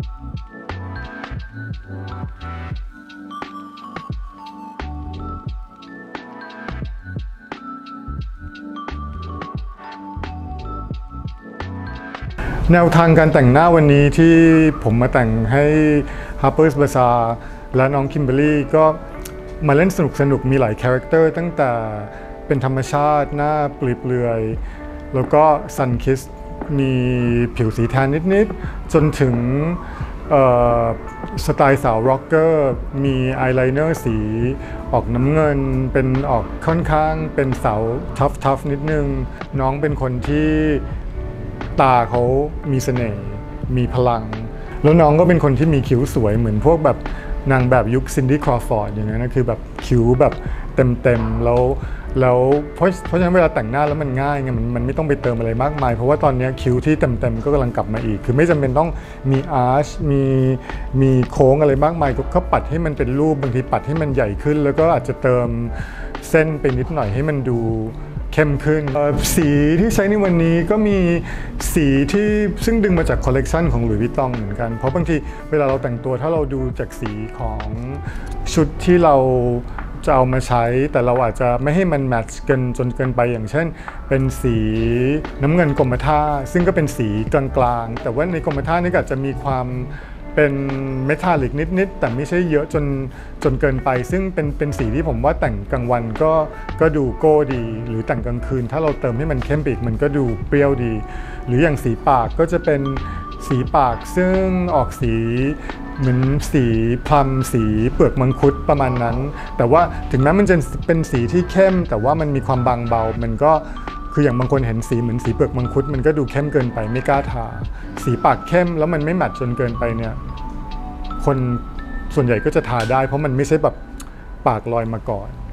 แนวทางการแต่งหน้าวันนี้ที่ผมมาแต่งให้ Harper's Bazaar และน้องคิมเบอร์รี่ก็มาเล่นสนุกมีหลายคาแรคเตอร์ตั้งแต่เป็นธรรมชาติหน้าเปลือยๆแล้วก็ซันคิสมีผิวสีแทนนิดๆจนถึงสไตล์สาวร็อกเกอร์มีอายไลเนอร์สีออกน้ำเงินเป็นออกค่อนข้างเป็นสาวทัฟนิดนึงน้องเป็นคนที่ตาเขามีเสน่ห์มีพลังแล้วน้องก็เป็นคนที่มีคิ้วสวยเหมือนพวกแบบนางแบบยุคซินดี้ครอฟอร์ดอย่างนั้นนะคือแบบคิ้วแบบเต็มแล้วเพราะฉะนั้นเวลาแต่งหน้าแล้วมันง่ายไงมันไม่ต้องไปเติมอะไรมากมายเพราะว่าตอนนี้คิ้วที่เต็มก็กำลังกลับมาอีกคือไม่จำเป็นต้องมีอาร์ชมีโค้งอะไรมากมายก็ปัดให้มันเป็นรูปบางทีปัดให้มันใหญ่ขึ้นแล้วก็อาจจะเติมเส้นไปนิดหน่อยให้มันดูเข้มขึ้นสีที่ใช้ในวันนี้ก็มีสีที่ซึ่งดึงมาจากคอลเลกชันของหลุยส์วิตตองเหมือนกันเพราะบางทีเวลาเราแต่งตัวถ้าเราดูจากสีของชุดที่เราจะเอามาใช้แต่เราอาจจะไม่ให้มันแมทช์กันจนเกินไปอย่างเช่นเป็นสีน้ำเงินกรมท่าซึ่งก็เป็นสีกลางๆแต่ว่าในกรมท่านี่ก็อาจจะมีความเป็นเมทัลลิกนิดแต่ไม่ใช่เยอะจนเกินไปซึ่งเป็นสีที่ผมว่าแต่งกลางวันก็ดูโก้ดีหรือแต่งกลางคืนถ้าเราเติมให้มันเข้มไปอีกมันก็ดูเปรี้ยวดีหรืออย่างสีปากก็จะเป็นสีปากซึ่งออกสีเหมือนสีพลัมสีเปลือกมังคุดประมาณนั้นแต่ว่าถึงแม้มันจะเป็นสีที่เข้มแต่ว่ามันมีความบางเบามันก็คืออย่างบางคนเห็นสีเหมือนสีเปลือกมังคุดมันก็ดูเข้มเกินไปไม่กล้าทาสีปากเข้มแล้วมันไม่แมทจนเกินไปเนี่ยคนส่วนใหญ่ก็จะทาได้เพราะมันไม่ใช่แบบปากลอยมาก่อน